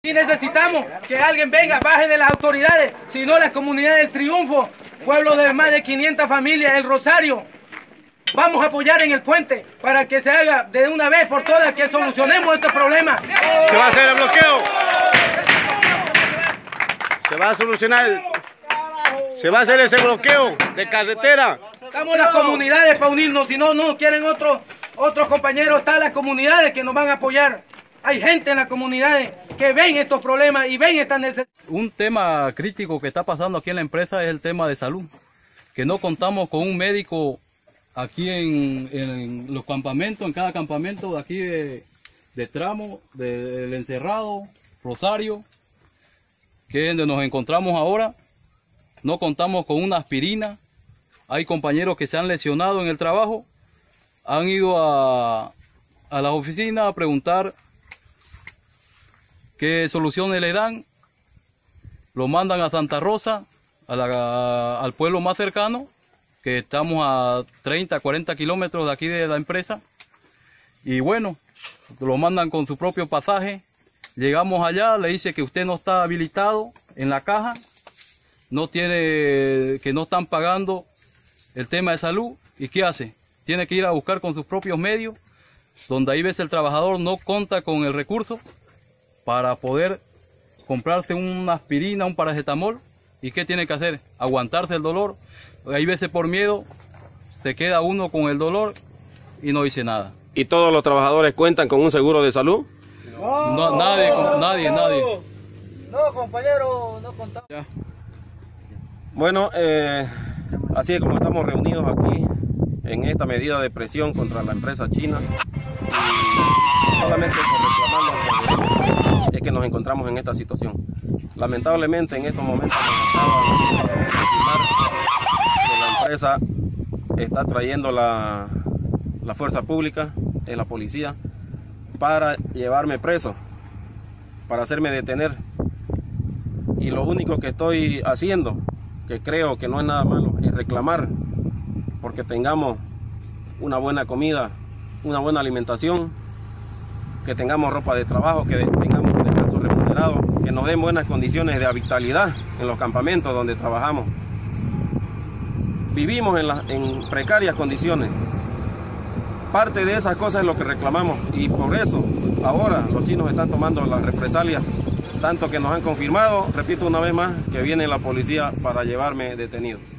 Y necesitamos que alguien venga, baje de las autoridades, si no la comunidad del Triunfo, pueblo de más de 500 familias, el Rosario. Vamos a apoyar en el puente para que se haga de una vez por todas, que solucionemos este problema. Se va a hacer el bloqueo. Se va a solucionar. Se va a hacer ese bloqueo de carretera. Estamos las comunidades para unirnos, si no, no quieren otros compañeros, están las comunidades que nos van a apoyar. Hay gente en las comunidades que ven estos problemas y ven estas necesidades. Un tema crítico que está pasando aquí en la empresa es el tema de salud, que no contamos con un médico aquí en los campamentos, en cada campamento de aquí de Tramo, del Encerrado, Rosario, que es donde nos encontramos ahora. No contamos con una aspirina. Hay compañeros que se han lesionado en el trabajo, han ido a las oficinas a preguntar qué soluciones le dan, lo mandan a Santa Rosa, al pueblo más cercano, que estamos a 30, 40 kilómetros de aquí de la empresa, y bueno, lo mandan con su propio pasaje. Llegamos allá, le dice que usted no está habilitado en la caja, que no están pagando el tema de salud. ¿Y qué hace? Tiene que ir a buscar con sus propios medios, donde ahí ves el trabajador no cuenta con el recurso para poder comprarse una aspirina, un paracetamol. ¿Y qué tiene que hacer? Aguantarse el dolor. Hay veces por miedo se queda uno con el dolor y no dice nada. ¿Y todos los trabajadores cuentan con un seguro de salud? No, nadie. No, compañero, no contamos. Bueno, así es como estamos reunidos aquí en esta medida de presión contra la empresa china, y solamente por reclamar nuestros derechos es que nos encontramos en esta situación. Lamentablemente en estos momentos nos acaban de confirmar que la empresa está trayendo la fuerza pública, la policía, para llevarme preso, para hacerme detener. Y lo único que estoy haciendo, que creo que no es nada malo, es reclamar porque tengamos una buena comida, una buena alimentación, que tengamos ropa de trabajo, que tengamos un descanso remunerado, que nos den buenas condiciones de habitabilidad en los campamentos donde trabajamos. Vivimos en precarias condiciones. Parte de esas cosas es lo que reclamamos, y por eso ahora los chinos están tomando las represalias, tanto que nos han confirmado, repito una vez más, que viene la policía para llevarme detenido.